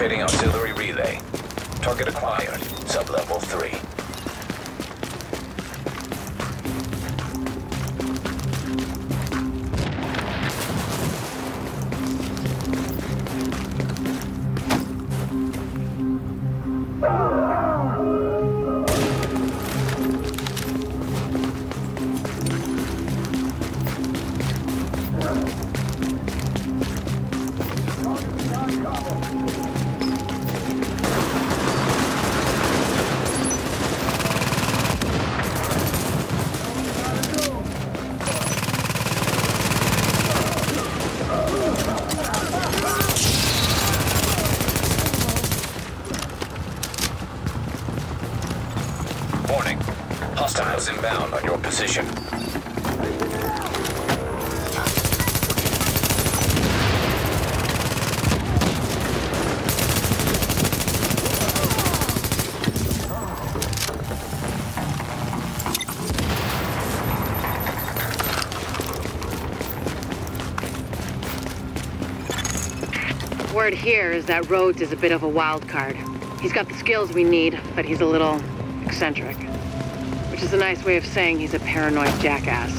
Locating auxiliary relay. Target acquired. Sub-level 3. Warning. Hostiles inbound on your position. Word here is that Rhodes is a bit of a wild card. He's got the skills we need, but he's a little eccentric. Which is a nice way of saying he's a paranoid jackass.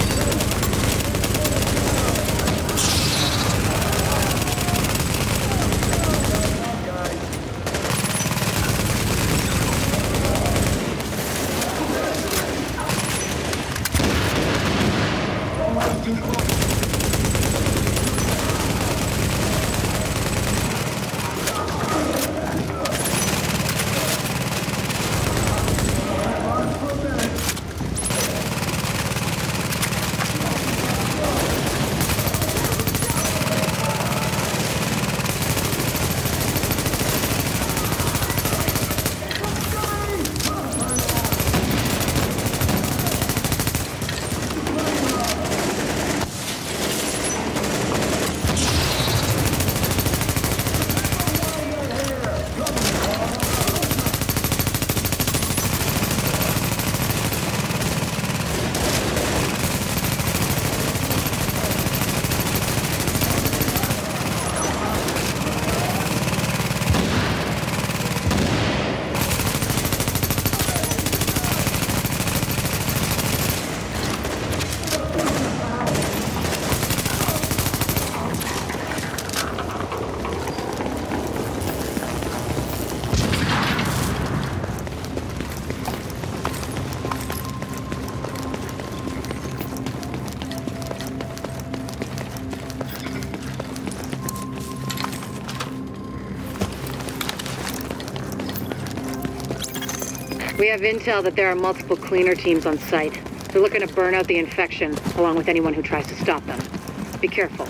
We have intel that there are multiple cleaner teams on site. They're looking to burn out the infection, along with anyone who tries to stop them. Be careful.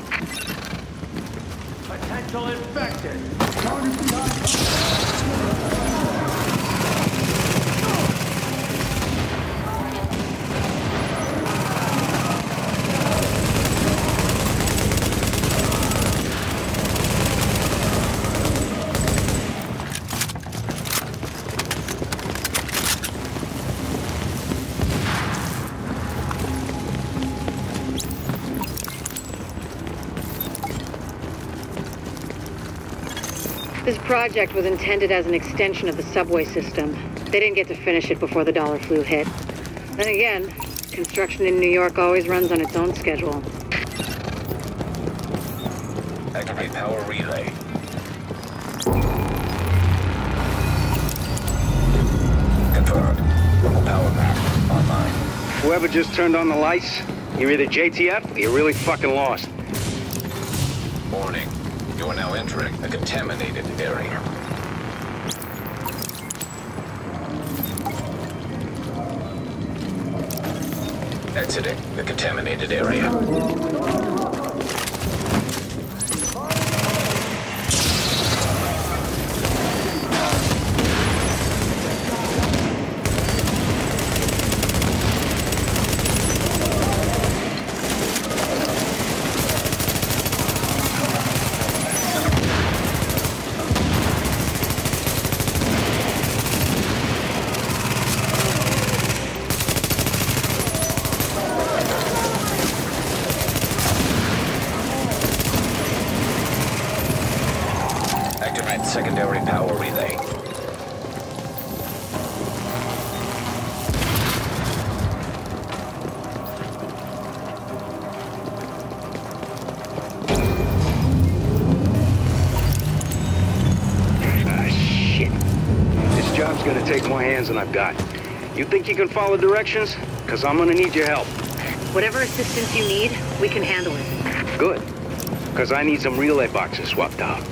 Potential infected. This project was intended as an extension of the subway system. They didn't get to finish it before the dollar flu hit. Then again, construction in New York always runs on its own schedule. Activate power relay. Confirmed. Power pack online. Whoever just turned on the lights, you're either JTF or you're really fucking lost. Warning. You are now entering a contaminated area. Exiting the contaminated area. Deploying secondary power relay. Shit. This job's gonna take more hands than I've got. You think you can follow directions? Because I'm gonna need your help. Whatever assistance you need, we can handle it. Good. Because I need some relay boxes swapped out.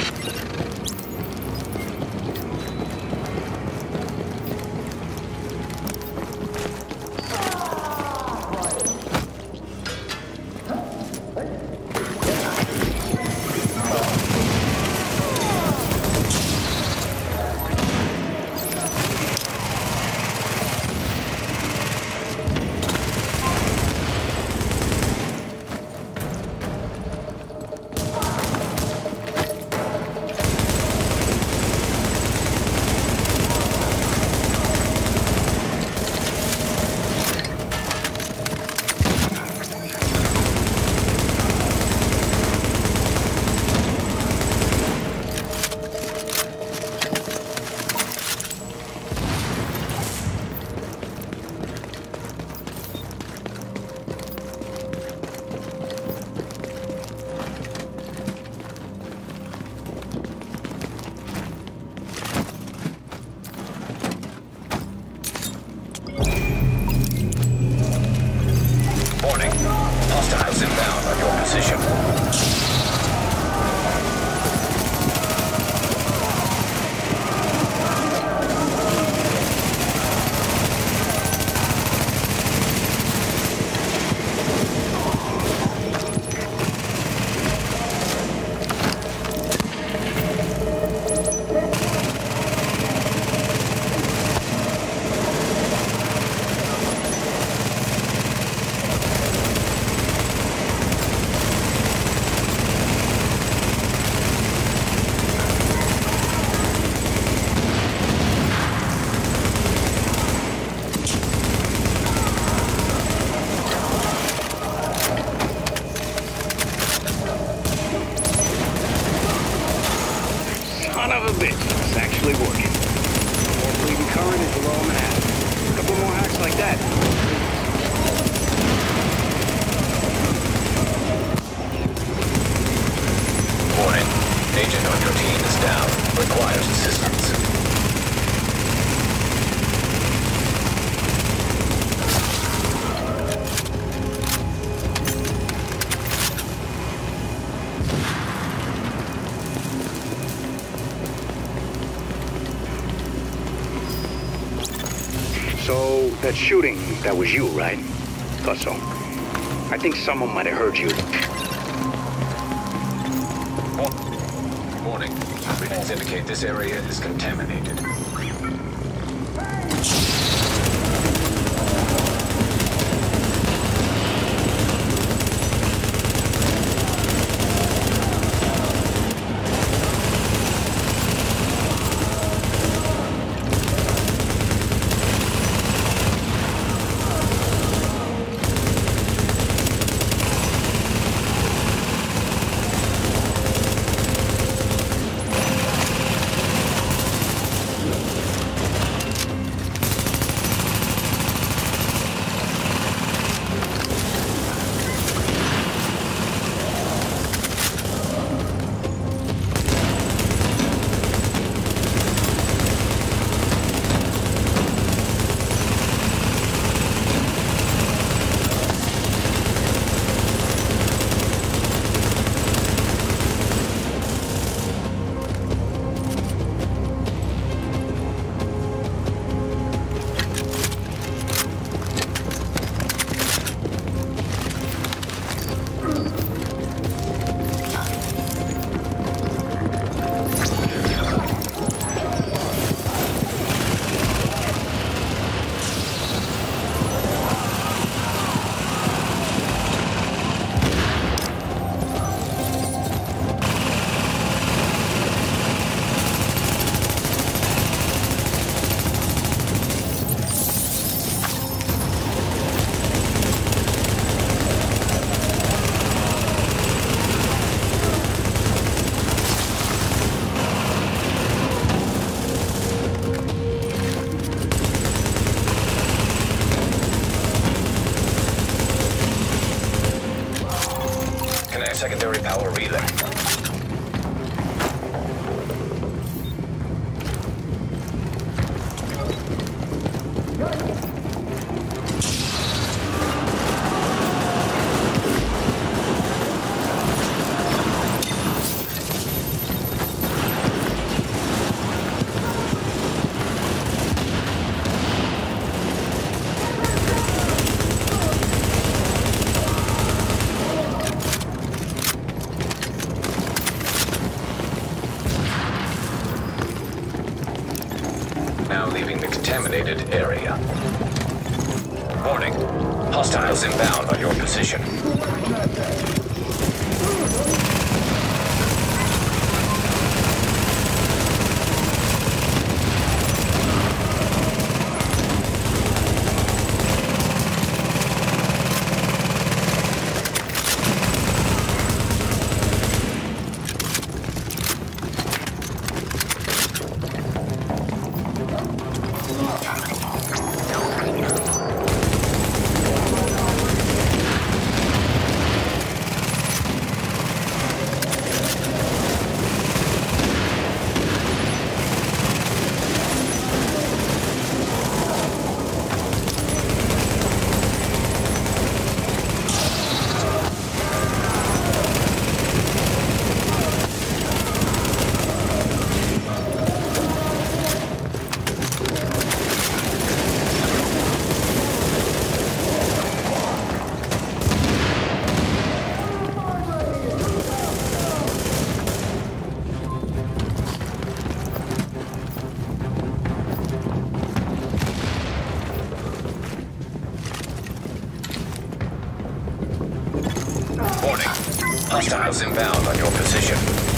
Warning. Hostiles inbound on your position. Son of a bitch, it's actually working. More bleeding current is below I'm at. A couple more hacks like that. Warning. Agent on your team is down. Requires assistance. So, that shooting, that was you, right? Thought so. I think someone might have heard you. Warning. Readings indicate this area is contaminated. a contaminated area. Warning. Hostiles inbound on your position. Hostiles inbound on your position.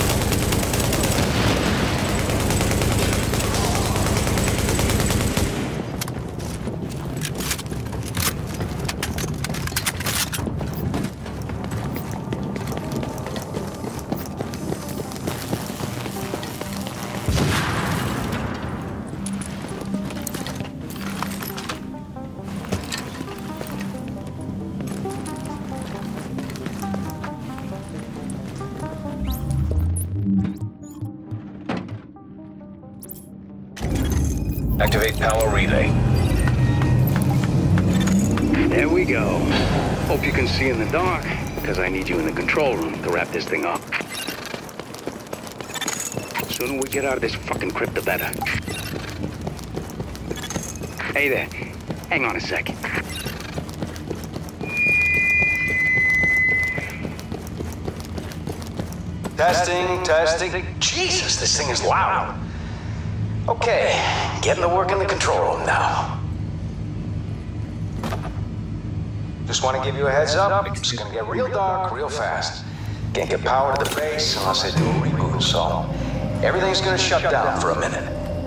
Activate power relay. There we go. Hope you can see in the dark, because I need you in the control room to wrap this thing up. Sooner we get out of this fucking crypt, the better. Hey there. Hang on a sec. Testing. Jesus, this thing is loud. Okay, getting to work in the control room now. Just want to give you a heads up, it's gonna get real dark real fast. Can't get power to the base unless I do a reboot, so everything's gonna shut down for a minute.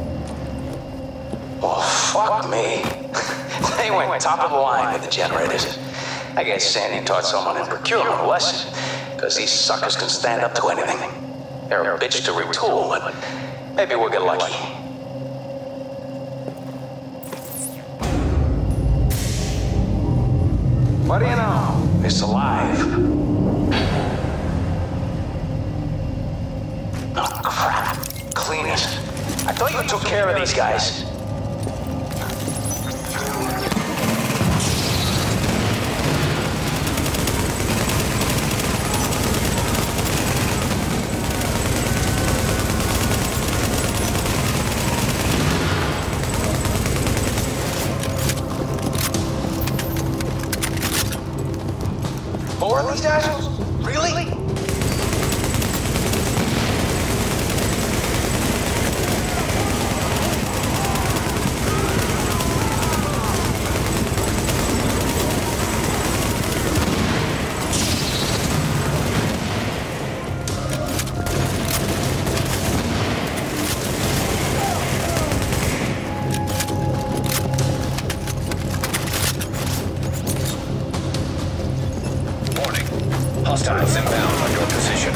Oh, fuck me. They went top of the line with the generators. I guess Sandy taught someone in procurement a lesson, because these suckers can stand up to anything. They're a bitch to retool, but maybe we'll get lucky. What do you know? It's alive. Oh, crap. Cleaners. I thought you took care of these guys. More of these assholes? Really? Hostiles inbound on your position.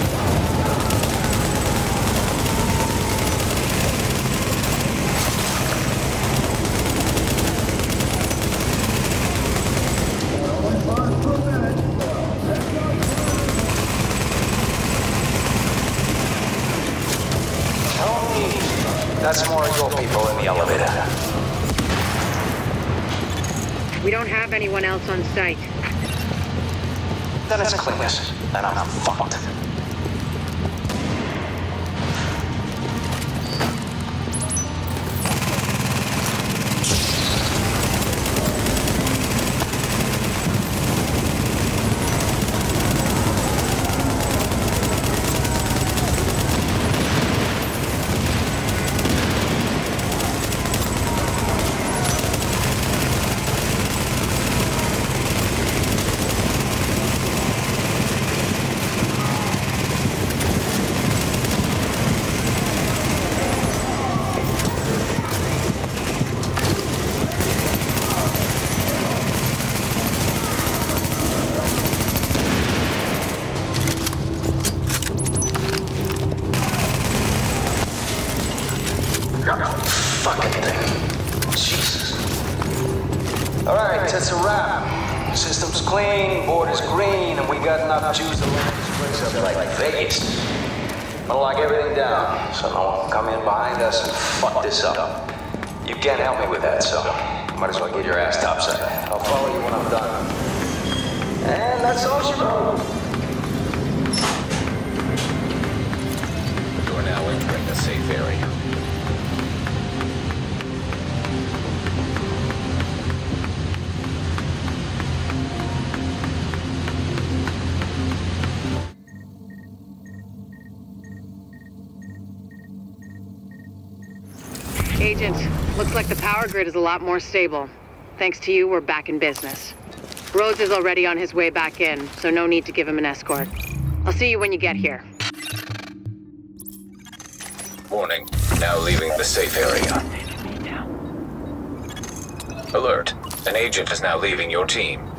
Tony, that's more of your people in the elevator. We don't have anyone else on site. Then it's cleaners, and I'm fucked. Alright, that's a wrap. System's clean, board is green, and we got enough juice to light this place up like Vegas. I'll lock everything down, so no one can come in behind us and fuck this up. You can't help me with that, so might as well get your ass topside. I'll follow you when I'm done. And that's all she wrote. You are now entering the safe area. Agent, looks like the power grid is a lot more stable. Thanks to you, we're back in business. Rhodes is already on his way back in, so no need to give him an escort. I'll see you when you get here. Warning, now leaving the safe area. Alert, an agent is now leaving your team.